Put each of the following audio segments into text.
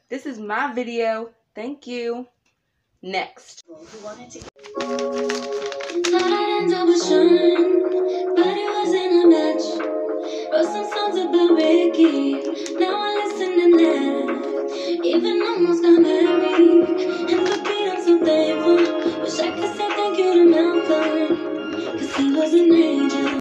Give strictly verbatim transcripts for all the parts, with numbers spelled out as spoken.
This is my video. Thank you. Next. Who wanted to thought I'd end up with Sean, but it wasn't a match. Wrote some songs about Ricky, now I listen and laugh. Even almost got married, and for Pete I'm so thankful. Wish I could say thank you to Malcolm, cause he was an angel.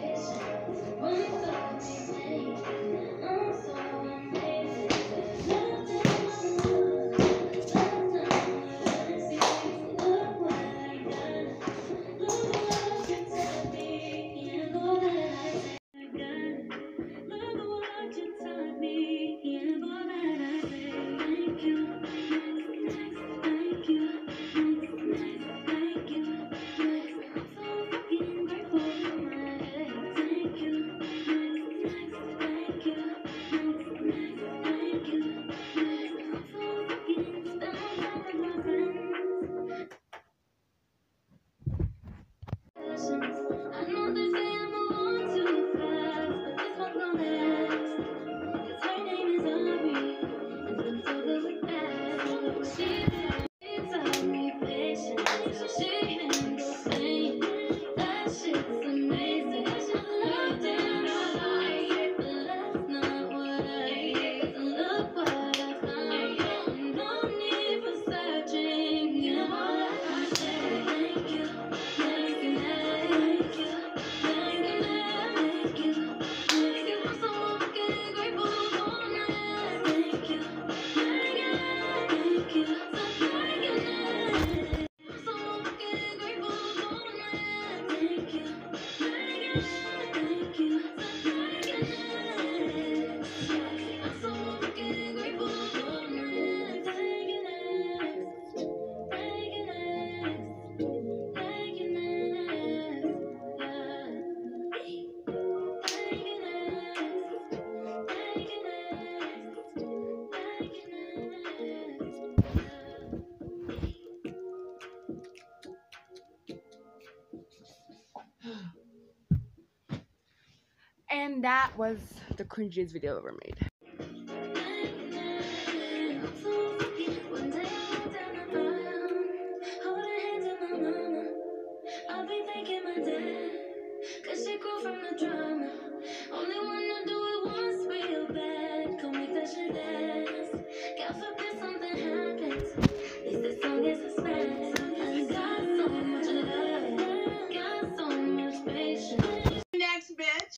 And that was the cringiest video ever made. I'll be thanking my dad, cause she grew from the drama.